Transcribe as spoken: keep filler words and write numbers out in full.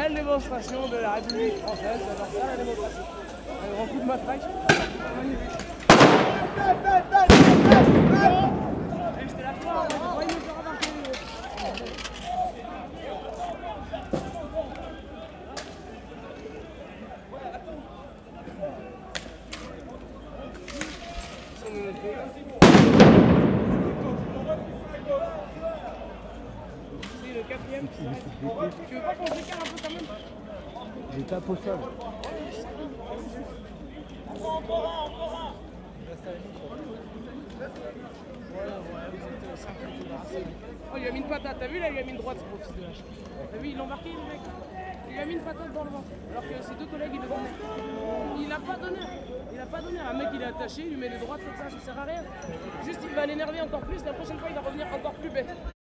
belle démonstration de la République française. J'adore ça, la démonstration. Un grand coup de matraque. Magnifique. Et j'étais là, toi, on va nous faire remarquer. C'est le quatrième. Tu veux pas qu'on s'écarte un peu quand même? Il est pas postable. Encore, encore un, encore un. Oh, il lui a mis une patate, t'as vu là, il lui a mis une droite, c'est mon fils de hache. T'as vu, il l'a embarqué le mec. Il lui a mis une patate dans le ventre. Alors que ses deux collègues, ils le donnaient. Il a pas donné. Il a pas donné. Un mec, il est attaché, il lui met des droites comme ça, ça sert à rien. Juste, il va l'énerver encore plus, la prochaine fois, il va revenir encore plus bête.